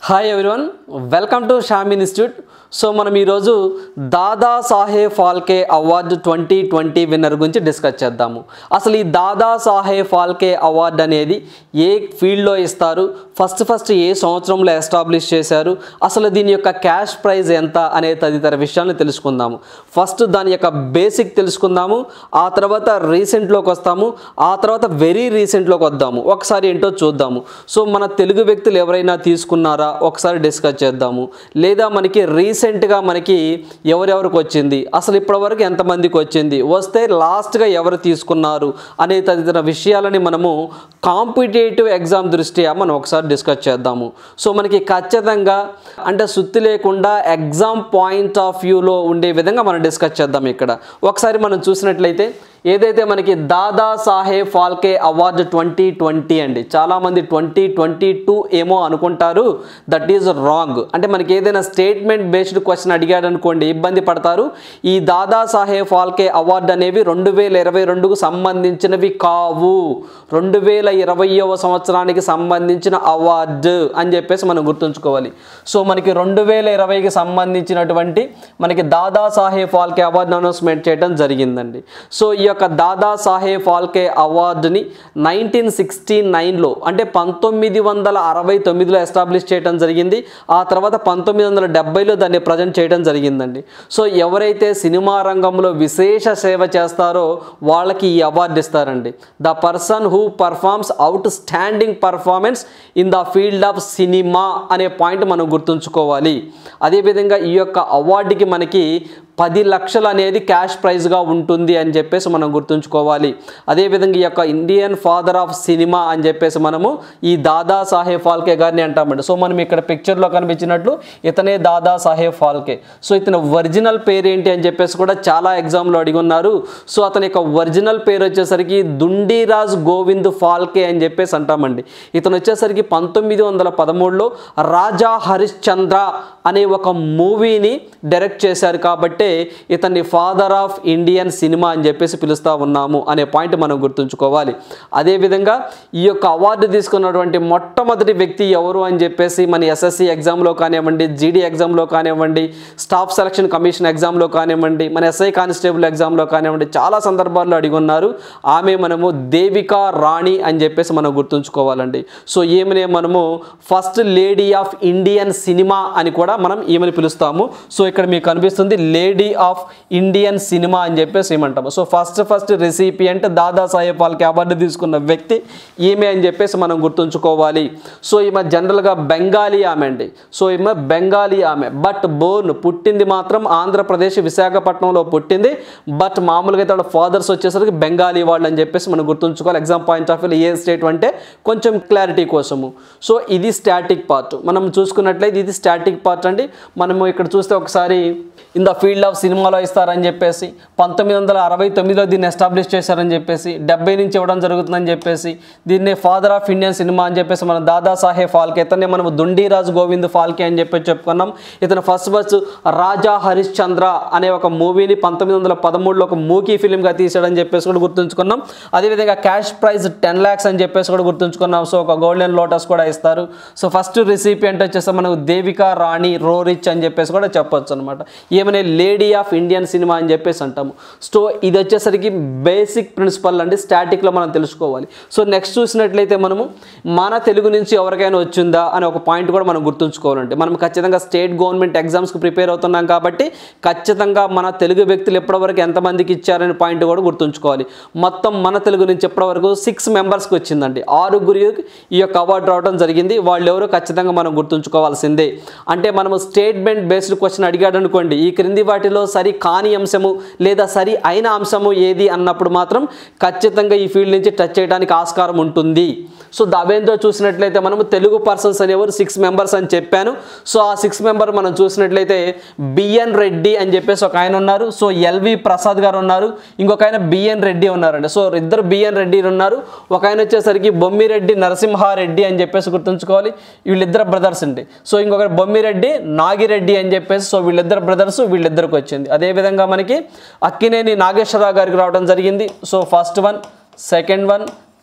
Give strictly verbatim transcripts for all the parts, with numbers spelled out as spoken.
Hi everyone, welcome to Shyam institute. So మనం ఈరోజు Dada Saheb Phalke award twenty twenty winner గురించి discuss చేద్దాము. అసలు ఈ దాదా సాహెబ్ ఫాల్కే అవార్డు అనేది ఏ ఫీల్డ్లో ఇస్తారు, ఫస్ట్ ఫస్ట్ ఏ సంవత్సరంలో ఎస్టాబ్లిష్ చేశారు, అసలు దీని యొక్క క్యాష్ ప్రైజ్ ఎంత అనే తదితర విషయాలను తెలుసుకుందాము. ఫస్ట్ దాని యొక్క బేసిక్ తెలుసుకుందాము, ఆ తర్వాత రీసెంట్లోకి వస్తాము, ఆ తర్వాత వెరీ రీసెంట్లోకి వద్దాము. ఒకసారి ఏంటో చూద్దాము. సో మన తెలుగు వ్యక్తులు ఎవరైనా తీసుకున్నారా ఒకసారి డిస్కస్ చేద్దాము. లేదా మనకి రీసెంట్గా మనకి ఎవరెవరికి వచ్చింది, అసలు ఇప్పటివరకు ఎంతమందికి వచ్చింది, వస్తే లాస్ట్గా ఎవరు తీసుకున్నారు అనే తదితర విషయాలని మనము కాంపిటేటివ్ ఎగ్జామ్ దృష్ట్యా మనం ఒకసారి డిస్కస్ చేద్దాము. సో మనకి ఖచ్చితంగా అంటే సుత్తి లేకుండా ఎగ్జామ్ పాయింట్ ఆఫ్ వ్యూలో ఉండే విధంగా మనం డిస్కస్ చేద్దాం. ఇక్కడ ఒకసారి మనం చూసినట్లయితే ఏదైతే మనకి Dada Saheb Phalke award twenty twenty అండి, చాలామంది ట్వంటీ ట్వంటీ టూ ఏమో అనుకుంటారు. That is wrong. అంటే మనకి ఏదైనా స్టేట్మెంట్ బేస్డ్ క్వశ్చన్ అడిగాడు అనుకోండి ఇబ్బంది పడతారు. ఈ దాదా సాహెబ్ ఫాల్కే అవార్డు అనేవి రెండు వేల ఇరవై రెండుకు సంబంధించినవి కావు, రెండు వేల ఇరవైవ సంవత్సరానికి సంబంధించిన అవార్డు అని చెప్పేసి మనం గుర్తుంచుకోవాలి. సో మనకి రెండు వేల ఇరవైకి సంబంధించినటువంటి మనకి దాదా సాహెబ్ ఫాల్కే అవార్డు అనౌన్స్మెంట్ చేయడం జరిగిందండి. సో ఈ యొక్క దాదా సాహెబ్ ఫాల్కే అవార్డుని నైన్టీన్ సిక్స్టీ నైన్లో అంటే పంతొమ్మిది వందల అరవై తొమ్మిదిలో ఎస్టాబ్లిష్ చేయడం జరిగింది. ఆ తర్వాత పంతొమ్మిది వందల డెబ్బైలో దాన్ని ప్రజెంట్ చేయడం జరిగిందండి. సో ఎవరైతే సినిమా రంగంలో విశేష సేవ చేస్తారో వాళ్ళకి ఈ అవార్డు ఇస్తారండి. The person who performs outstanding performance in the field of cinema అనే పాయింట్ మనం గుర్తుంచుకోవాలి. అదేవిధంగా ఈ యొక్క అవార్డుకి మనకి పది లక్షలు అనేది క్యాష్ ప్రైజ్గా ఉంటుంది అని చెప్పేసి మనం గుర్తుంచుకోవాలి. అదేవిధంగా ఈ యొక్క ఇండియన్ ఫాదర్ ఆఫ్ సినిమా అని చెప్పేసి మనము ఈ దాదా సాహెబ్ ఫాల్కే గారిని అంటామండి. సో మనం ఇక్కడ పిక్చర్లో కనిపించినట్లు ఇతనే దాదా సాహెబ్ ఫాల్కే. సో ఇతని ఒరిజినల్ పేరు ఏంటి అని చెప్పేసి కూడా చాలా ఎగ్జామ్లో అడిగి ఉన్నారు. సో అతని యొక్క ఒరిజినల్ పేరు వచ్చేసరికి దుండిరాజ్ గోవింద్ ఫాల్కే అని చెప్పేసి అంటామండి. ఇతను వచ్చేసరికి పంతొమ్మిది వందల పదమూడులో రాజా హరిశ్చంద్ర అనే ఒక మూవీని డైరెక్ట్ చేశారు కాబట్టి ఇతన్ని ఫాదర్ ఆఫ్ ఇండియన్ సినిమా అని చెప్పేసి పిలుస్తూ ఉన్నాము అనే పాయింట్ మనం గుర్తుంచుకోవాలి. అదేవిధంగా ఈ యొక్క అవార్డు తీసుకున్నటువంటి మొట్టమొదటి వ్యక్తి ఎవరు అని చెప్పేసి మన ఎస్ఎస్సి ఎగ్జామ్లో కానివ్వండి, జీడీ ఎగ్జామ్లో కానివ్వండి, స్టాఫ్ సెలక్షన్ కమిషన్ ఎగ్జామ్లో కానివ్వండి, మన ఎస్ఐ కానిస్టేబుల్ ఎగ్జామ్లో కానివ్వండి చాలా సందర్భాల్లో అడిగి ఉన్నారు. ఆమె మనము దేవికా రాణి అని చెప్పేసి మనం గుర్తుంచుకోవాలండి. సో ఈమెనే మనము first lady of Indian cinema అని కూడా మనం ఈమెను పిలుస్తాము. సో ఇక్కడ మీకు కనిపిస్తుంది లేడీ ఆఫ్ ఇండియన్ సినిమా అని చెప్పేసి ఏమంటాము. So first first recipient Dada Saheb Phalke award తీసుకున్న వ్యక్తి ఈమె అని చెప్పేసి మనం గుర్తుంచుకోవాలి. సో ఈమె జనరల్గా బెంగాలీ ఆమె అండి. సో ఈమె బెంగాలీ ఆమె, బట్ బోర్న్ పుట్టింది మాత్రం ఆంధ్రప్రదేశ్ విశాఖపట్నంలో పుట్టింది. బట్ మామూలుగా అయితే వాళ్ళ ఫాదర్స్ వచ్చేసరికి బెంగాలీ వాళ్ళు అని చెప్పేసి మనం గుర్తుంచుకోవాలి. ఎగ్జామ్ పాయింట్ ఆఫ్ వ్యూ ఏ స్టేట్ అంటే కొంచెం క్లారిటీ కోసము. సో ఇది స్టాటిక్ పార్ట్. మనం చూసుకున్నట్లయితే ఇది స్టాటిక్ పార్ట్ అండి. మనము ఇక్కడ చూస్తే ఒకసారి ఇన్ ద ఫీల్డ్ ఆఫ్ సినిమాలో ఇస్తారని చెప్పేసి పంతొమ్మిది వందల అరవై తొమ్మిదిలో దీన్ని ఎస్టాబ్లిష్ చేశారని చెప్పేసి డెబ్బై నుంచి ఇవ్వడం జరుగుతుందని చెప్పేసి దీన్ని ఫాదర్ ఆఫ్ ఇండియన్ సినిమా అని చెప్పేసి మనం దాదా సాహెబ్ ఫాల్కే ఇతనే మనం దుండిరాజ్ గోవింద్ ఫాల్కే అని చెప్పేసి చెప్పుకున్నాం. ఇతను ఫస్ట్ ఫస్ట్ రాజా హరిశ్చంద్ర అనే ఒక మూవీని పంతొమ్మిది వందల పదమూడులో ఒక మూకీ ఫిలింగా తీసాడని చెప్పేసి కూడా గుర్తుంచుకున్నాం. అదేవిధంగా క్యాష్ ప్రైజ్ టెన్ ల్యాక్స్ అని చెప్పేసి కూడా గుర్తుంచుకున్నాం. సో ఒక గోల్డెన్ లోటస్ కూడా ఇస్తారు. సో ఫస్ట్ రెసిపియంట్ వచ్చేసి మనకు దేవికా రాణి రోరిచ్ అని చెప్పేసి కూడా చెప్పొచ్చు అనమాట. ఏమనే లేడీ ఆఫ్ ఇండియన్ సినిమా అని చెప్పేసి అంటాము. సో ఇది వచ్చేసరికి బేసిక్ ప్రిన్సిపల్ అండి, స్టాటిక్లో మనం తెలుసుకోవాలి. సో నెక్స్ట్ చూసినట్లయితే మనము మన తెలుగు నుంచి ఎవరికైనా వచ్చిందా అనే ఒక పాయింట్ కూడా మనం గుర్తుంచుకోవాలంటే మనం ఖచ్చితంగా స్టేట్ గవర్నమెంట్ ఎగ్జామ్స్కి ప్రిపేర్ అవుతున్నాం కాబట్టి ఖచ్చితంగా మన తెలుగు వ్యక్తులు ఎప్పటివరకు ఎంతమందికి ఇచ్చారనే పాయింట్ కూడా గుర్తుంచుకోవాలి. మొత్తం మన తెలుగు నుంచి ఎప్పటివరకు సిక్స్ మెంబర్స్కి వచ్చిందండి. ఆరుగురికి ఈ యొక్క అవార్డు రావడం జరిగింది. వాళ్ళు ఎవరో ఖచ్చితంగా మనం గుర్తుంచుకోవాల్సిందే. అంటే మనము స్టేట్మెంట్ బేస్డ్ క్వశ్చన్ అడిగాడు అనుకోండి, ఈ క్రింది వాటిలో సరి కాని అంశము లేదా సరి అయిన అంశము ఏది అన్నప్పుడు మాత్రం ఖచ్చితంగా ఈ ఫీల్డ్ నుంచి టచ్ చేయడానికి ఆస్కారం ఉంటుంది. సో అవేందో చూసినట్లయితే మనము తెలుగు పర్సన్స్ అనేవారు సిక్స్ మెంబర్స్ అని చెప్పాను. సో ఆ సిక్స్ మెంబర్ మనం చూసినట్లయితే బిఎన్ రెడ్డి అని చెప్పేసి ఒక ఆయన ఉన్నారు. సో ఎల్వి ప్రసాద్ గారు ఉన్నారు. ఇంకొక ఆయన బిఎన్ రెడ్డి ఉన్నారండి. సో ఇద్దరు బిఎన్ రెడ్డి ఉన్నారు. ఒక ఆయన వచ్చేసరికి బొమ్మిరెడ్డి నరసింహారెడ్డి అని చెప్పేసి గుర్తుంచుకోవాలి. వీళ్ళిద్దరు బ్రదర్స్ అండి. సో ఇంకొక బొమ్మిరెడ్డి నాగిరెడ్డి అని చెప్పేసి సో వీళ్ళిద్దరు బ్రదర్స్ వీళ్ళిద్దరికి వచ్చింది. అదేవిధంగా మనకి అక్కినేని నాగేశ్వరరావు గారికి రావడం జరిగింది. So first one, second one,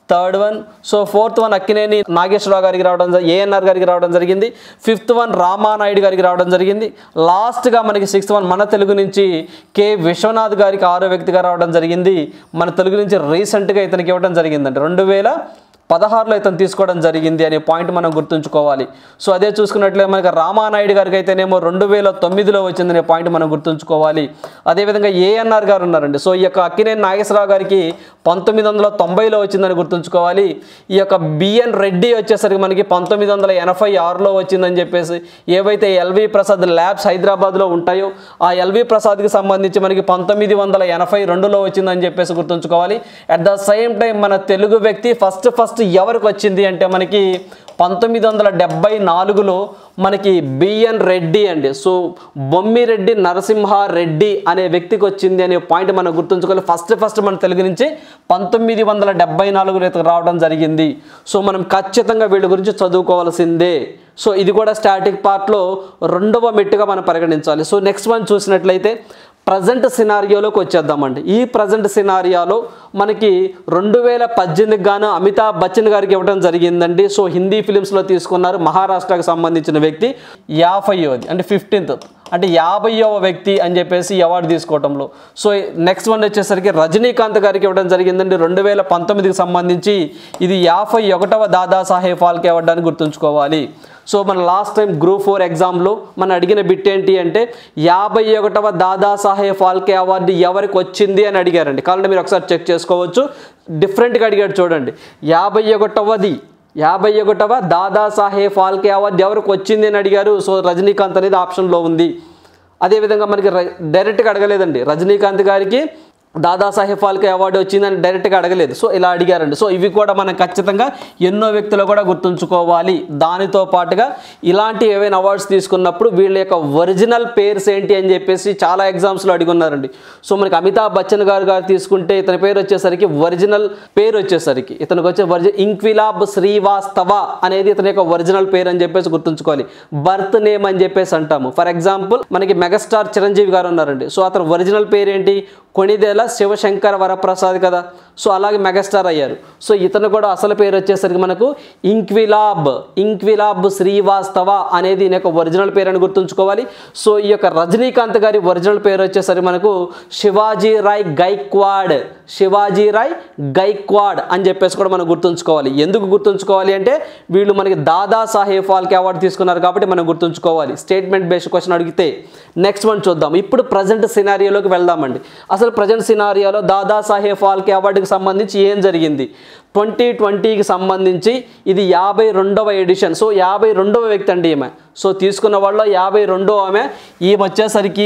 third one. So fourth one Akkineni Nageswara Rao గారికి రావడం, ఏఎన్ఆర్ గారికి రావడం జరిగింది. ఫిఫ్త్ వన్ రామానాయుడు గారికి రావడం జరిగింది. లాస్ట్గా మనకి సిక్స్త్ వన్ మన తెలుగు నుంచి కె విశ్వనాథ్ గారికి ఆరో వ్యక్తిగా రావడం జరిగింది. మన తెలుగు నుంచి రీసెంట్గా ఇతనికి ఇవ్వడం జరిగిందండి, రెండు వేల పదహారులో ఇతను తీసుకోవడం జరిగింది అనే పాయింట్ మనం గుర్తుంచుకోవాలి. సో అదే చూసుకున్నట్లయితే మనకి రామానాయుడు గారికి అయితేనేమో రెండు వేల తొమ్మిదిలో వచ్చిందనే పాయింట్ మనం గుర్తుంచుకోవాలి. అదేవిధంగా ఏఎన్ఆర్ గారు ఉన్నారండి. సో ఈ యొక్క అక్కినేని నాగేశ్వరరావు గారికి పంతొమ్మిది వందల తొంభైలో వచ్చిందని గుర్తుంచుకోవాలి. ఈ యొక్క బిఎన్ రెడ్డి వచ్చేసరికి మనకి పంతొమ్మిది వందల ఎనభై ఆరులో వచ్చిందని చెప్పేసి, ఏవైతే ఎల్వి ప్రసాద్ ల్యాబ్స్ హైదరాబాద్లో ఉంటాయో ఆ ఎల్వి ప్రసాద్కి సంబంధించి మనకి పంతొమ్మిది వందల ఎనభై రెండులో వచ్చిందని చెప్పేసి గుర్తుంచుకోవాలి. అట్ ద సేమ్ టైం మన తెలుగు వ్యక్తి ఫస్ట్ ఫస్ట్ ఎవరికి వచ్చింది అంటే మనకి పంతొమ్మిది వందల డెబ్బై నాలుగులో మనకి బిఎన్ రెడ్డి అండి. సో బొమ్మిరెడ్డి నరసింహారెడ్డి అనే వ్యక్తికి వచ్చింది అనే పాయింట్ మనం గుర్తుంచుకోవాలి. ఫస్ట్ ఫస్ట్ మన తెలుగు నుంచి పంతొమ్మిది వందల డెబ్బై నాలుగులో రావడం జరిగింది. సో మనం ఖచ్చితంగా వీళ్ళ గురించి చదువుకోవాల్సిందే. సో ఇది కూడా స్టాటిక్ పార్ట్లో రెండవ మెట్టుగా మనం పరిగణించాలి. సో నెక్స్ట్ వన్ చూసినట్లయితే ప్రజెంట్ సినారియోలోకి వచ్చేద్దామండి. ఈ ప్రజెంట్ సినారియాలో మనకి రెండు వేల పద్దెనిమిదికి గాను అమితాబ్ బచ్చన్ గారికి ఇవ్వడం జరిగిందండి. సో హిందీ ఫిలిమ్స్లో తీసుకున్నారు. మహారాష్ట్రకు సంబంధించిన వ్యక్తి యాభైవది అంటే ఫిఫ్టీన్త్ అంటే యాభైవ వ్యక్తి అని చెప్పేసి అవార్డు తీసుకోవడంలో. సో నెక్స్ట్ వన్ వచ్చేసరికి రజనీకాంత్ గారికి ఇవ్వడం జరిగిందండి రెండు వేల పంతొమ్మిదికి సంబంధించి. ఇది యాభై ఒకటవ దాదాసాహెబ్ ఫాల్కే అవార్డు అని గుర్తుంచుకోవాలి. సో మన లాస్ట్ టైం గ్రూప్ ఫోర్ ఎగ్జామ్లో మనం అడిగిన బిట్ ఏంటి అంటే యాభై ఒకటవ దాదాసాహెబ్ ఫాల్కే అవార్డు ఎవరికి వచ్చింది అని అడిగారండి. కావాలంటే మీరు ఒకసారి చెక్ చేసుకోవచ్చు. డిఫరెంట్గా అడిగాడు చూడండి. యాభై ఒకటవది యాభై ఒకటవ దాదాసాహెబ్ ఫాల్కే అవార్డు ఎవరికి వచ్చింది అని అడిగారు. సో రజనీకాంత్ అనేది ఆప్షన్లో ఉంది. అదేవిధంగా మనకి డైరెక్ట్గా అడగలేదండి, రజనీకాంత్ గారికి దాదాసాహెబ్ ఫాల్కే అవార్డు వచ్చిందని డైరెక్ట్గా అడగలేదు. సో ఇలా అడిగారండి. సో ఇవి కూడా మనం ఖచ్చితంగా ఎన్నో వ్యక్తులు కూడా గుర్తుంచుకోవాలి. దానితో పాటుగా ఇలాంటి ఏవైనా అవార్డ్స్ తీసుకున్నప్పుడు వీళ్ళ యొక్క ఒరిజినల్ పేర్స్ ఏంటి అని చెప్పేసి చాలా ఎగ్జామ్స్లో అడిగున్నారండి. సో మనకి అమితాబ్ బచ్చన్ గారు గారు తీసుకుంటే ఇతని పేరు వచ్చేసరికి ఒరిజినల్ పేరు వచ్చేసరికి ఇతనికి వచ్చే ఒరిజినల్ ఇంక్విలాబ్ శ్రీవాస్తవ అనేది ఇతని యొక్క ఒరిజినల్ పేరు అని చెప్పేసి గుర్తుంచుకోవాలి. బర్త్ నేమ్ అని చెప్పేసి అంటాము. ఫర్ ఎగ్జాంపుల్ మనకి మెగాస్టార్ చిరంజీవి గారు ఉన్నారండి. సో అతని ఒరిజినల్ పేరు ఏంటి? కొణిదేల శివశంకర వరప్రసాద్ కదా. సో అలాగే మెగాస్టార్ అయ్యారు. సో ఇతను కూడా అసలు పేరు వచ్చేసరికి మనకు ఇంక్విలాబ్ ఇంక్విలాబ్ శ్రీవాస్తవ అనేది ఈయన యొక్క ఒరిజినల్ పేరు అని గుర్తుంచుకోవాలి. సో ఈ యొక్క రజనీకాంత్ గారి ఒరిజినల్ పేరు వచ్చేసరికి మనకు శివాజీ రాయ్ గైక్వాడ్ శివాజీ రాయ్ గైక్వాడ్ అని చెప్పేసి కూడా మనం గుర్తుంచుకోవాలి. ఎందుకు గుర్తుంచుకోవాలి అంటే వీళ్ళు మనకి దాదాసాహెబ్ ఫాల్కే అవార్డు తీసుకున్నారు కాబట్టి మనం గుర్తుంచుకోవాలి. స్టేట్మెంట్ బేస్డ్ క్వశ్చన్ అడిగితే. నెక్స్ట్ వన్ చూద్దాం. ఇప్పుడు ప్రజెంట్ సినారియోలోకి వెళ్దామండి. అసలు ప్రజెంట్ సినారియోలో దాదాసాహెబ్ ఫాల్కే అవార్డుకి సంబంధించి ఏం జరిగింది? ట్వంటీ ట్వంటీకి సంబంధించి ఇది యాభై రెండవ ఎడిషన్. సో యాభై రెండవ వ్యక్తి అండి ఈమె. సో తీసుకున్న వాళ్ళలో యాభై రెండో ఆమె. ఈమె వచ్చేసరికి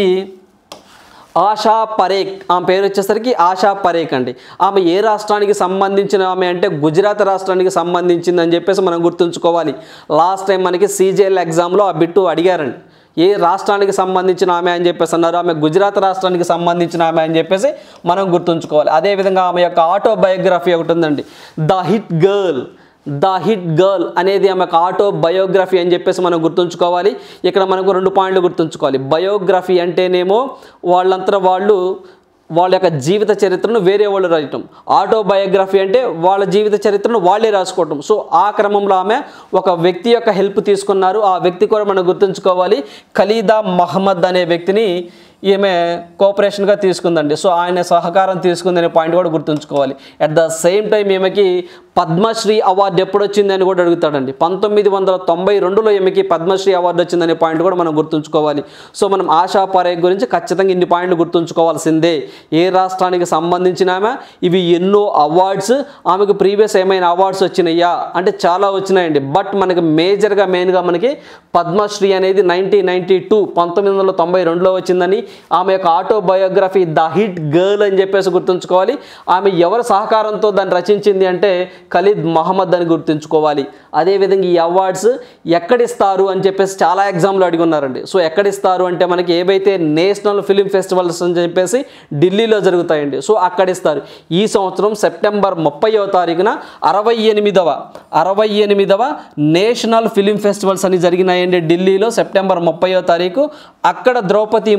ఆశా పరేఖ్. ఆమె పేరు వచ్చేసరికి ఆశా పరేఖ్ అండి. ఆమె ఏ రాష్ట్రానికి సంబంధించిన ఆమె అంటే గుజరాత్ రాష్ట్రానికి సంబంధించిందని చెప్పేసి మనం గుర్తుంచుకోవాలి. లాస్ట్ టైం మనకి సీజీఎల్ ఎగ్జామ్లో ఆ బిట్టు అడిగారండి. ఏ రాష్ట్రానికి సంబంధించిన ఆమె అని చెప్పేసి అన్నారు. ఆమె గుజరాత్ రాష్ట్రానికి సంబంధించిన ఆమె అని చెప్పేసి మనం గుర్తుంచుకోవాలి. అదేవిధంగా ఆమె యొక్క ఆటోబయోగ్రఫీ ఒకటి ఉందండి, the hit girl. The hit girl అనేది ఆమె యొక్క ఆటోబయోగ్రఫీ అని చెప్పేసి మనం గుర్తుంచుకోవాలి. ఇక్కడ మనకు రెండు పాయింట్లు గుర్తుంచుకోవాలి. బయోగ్రఫీ అంటేనేమో వాళ్ళంతా వాళ్ళు వాళ్ళ యొక్క జీవిత చరిత్రను వేరే వాళ్ళు రాయటం. ఆటోబయోగ్రఫీ అంటే వాళ్ళ జీవిత చరిత్రను వాళ్ళే రాసుకోవటం. సో ఆ క్రమంలో ఆమె ఒక వ్యక్తి యొక్క హెల్ప్ తీసుకున్నారు. ఆ వ్యక్తి కూడా మనం గుర్తుంచుకోవాలి. ఖలీదా మహమ్మద్ అనే వ్యక్తిని ఈమె కోఆపరేషన్గా తీసుకుందండి. సో ఆయన సహకారం తీసుకుందనే పాయింట్ కూడా గుర్తుంచుకోవాలి. అట్ ద సేమ్ టైం ఈమెకి పద్మశ్రీ అవార్డు ఎప్పుడు వచ్చిందని కూడా అడుగుతాడండి. పంతొమ్మిది వందల తొంభై రెండులో ఈమెకి పద్మశ్రీ అవార్డు వచ్చిందనే పాయింట్ కూడా మనం గుర్తుంచుకోవాలి. సో మనం ఆశా పరేఖ్ గురించి ఖచ్చితంగా ఇన్ని పాయింట్లు గుర్తుంచుకోవాల్సిందే. ఏ రాష్ట్రానికి సంబంధించిన ఆమె, ఇవి ఎన్నో అవార్డ్స్, ఆమెకు ప్రీవియస్ ఏమైనా అవార్డ్స్ వచ్చినాయా అంటే చాలా వచ్చినాయండి. బట్ మనకి మేజర్గా మెయిన్గా మనకి పద్మశ్రీ అనేది నైన్టీన్ నైన్టీ టూ పంతొమ్మిది వందల తొంభై రెండులో వచ్చిందని ఆమె యొక్క ఆటోబయోగ్రఫీ ద హిట్ గర్ల్ అని చెప్పేసి గుర్తుంచుకోవాలి. ఆమె ఎవరి సహకారంతో దాన్ని రచించింది అంటే ఖలీద్ మహమ్మద్ అని గుర్తుంచుకోవాలి. అదేవిధంగా ఈ అవార్డ్స్ ఎక్కడిస్తారు అని చెప్పేసి చాలా ఎగ్జామ్లు అడిగి ఉన్నారండి. సో ఎక్కడిస్తారు అంటే మనకి ఏవైతే నేషనల్ ఫిలిం ఫెస్టివల్స్ అని చెప్పేసి ఢిల్లీలో జరుగుతాయండి. సో అక్కడిస్తారు. ఈ సంవత్సరం సెప్టెంబర్ ముప్పైవ తారీఖున అరవై ఎనిమిదవ అరవై ఎనిమిదవ నేషనల్ ఫిలిం ఫెస్టివల్స్ అని జరిగినాయండి ఢిల్లీలో సెప్టెంబర్ ముప్పైవ తారీఖు. అక్కడ ద్రౌపది ముర్ము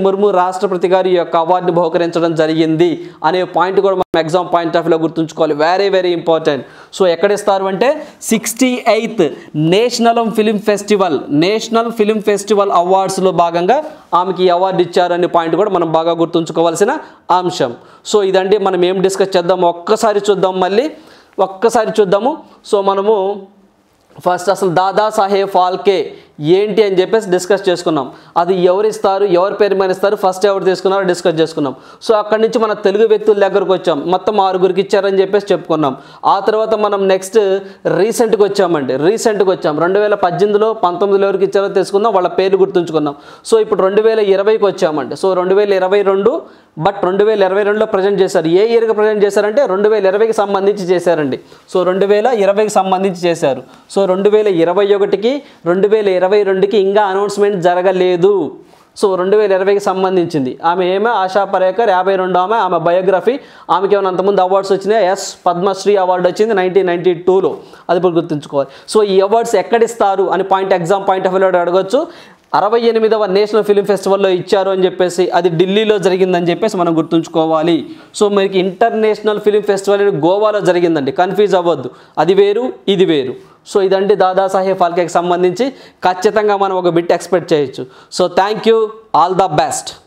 రాష్ట్రపతి గారు ఈ యొక్క అవార్డుని బహుకరించడం జరిగింది అనే పాయింట్ కూడా మనం ఎగ్జామ్ పాయింట్ ఆఫ్ వ్యూలో గుర్తుంచుకోవాలి. Very very important. సో ఎక్కడ ఇస్తారు అంటే sixty eighth national film festival national film festival అవార్డ్స్లో భాగంగా ఆమెకి ఈ అవార్డు ఇచ్చారనే పాయింట్ కూడా మనం బాగా గుర్తుంచుకోవాల్సిన అంశం. సో ఇదండి మనం ఏం డిస్కస్ చేద్దాం ఒక్కసారి చూద్దాం, మళ్ళీ ఒక్కసారి చూద్దాము. సో మనము ఫస్ట్ అసలు దాదాసాహెబ్ ఫాల్కే ఏంటి అని చెప్పేసి డిస్కస్ చేసుకున్నాం. అది ఎవరు ఇస్తారు, ఎవరి పేరు మీద ఇస్తారు, ఫస్ట్ ఎవరు తీసుకున్నారో డిస్కస్ చేసుకున్నాం. సో అక్కడి నుంచి మన తెలుగు వ్యక్తుల దగ్గరకు వచ్చాం, మొత్తం ఆరుగురికి ఇచ్చారని చెప్పేసి చెప్పుకున్నాం. ఆ తర్వాత మనం నెక్స్ట్ రీసెంట్గా వచ్చామండి, రీసెంట్గా వచ్చాం రెండు వేల పద్దెనిమిదిలో పంతొమ్మిదిలో ఎవరికి ఇచ్చారో తెలుసుకుందాం, వాళ్ళ పేర్లు గుర్తుంచుకున్నాం. సో ఇప్పుడు రెండు వేల ఇరవైకి వచ్చామండి. సో రెండు వేల ఇరవై రెండు బట్ రెండు వేల ఇరవై రెండులో ప్రజెంట్ చేశారు. ఏ ఇయర్కి ప్రజెంట్ చేశారంటే రెండు వేల ఇరవైకి సంబంధించి చేశారండి. సో రెండు వేల ఇరవైకి సంబంధించి చేశారు. సో రెండు వేల ఇరవై ఒకటికి రెండు వేల ఇరవై రెండుకి ఇంకా అనౌన్స్మెంట్ జరగలేదు. సో రెండు వేల ఇరవైకి సంబంధించింది ఆమె ఏమో ఆశా పరేకర్ యాభై రెండు ఆమె ఆమె బయోగ్రఫీ. ఆమెకి ఏమైనా అంతకుముందు అవార్డ్స్ వచ్చినాయి. ఎస్ పద్మశ్రీ అవార్డు వచ్చింది నైన్టీన్ నైన్టీ టూలో, అది ఇప్పుడు గుర్తుంచుకోవాలి. సో ఈ అవార్డ్స్ ఎక్కడిస్తారు అని పాయింట్ ఎగ్జామ్ పాయింట్ ఆఫ్ వ్యూలో అడగొచ్చు. అరవై ఎనిమిదవ నేషనల్ ఫిలిం ఫెస్టివల్లో ఇచ్చారు అని చెప్పేసి, అది ఢిల్లీలో జరిగిందని చెప్పేసి మనం గుర్తుంచుకోవాలి. సో మనకి ఇంటర్నేషనల్ ఫిలిం ఫెస్టివల్ గోవాలో జరిగిందండి, కన్ఫ్యూజ్ అవ్వద్దు, అది వేరు ఇది వేరు. సో ఇదండి దాదాసాహెబ్ ఫాల్కేకి సంబంధించి ఖచ్చితంగా మనం ఒక బిట్ ఎక్స్పెక్ట్ చేయొచ్చు. So thank you, all the best.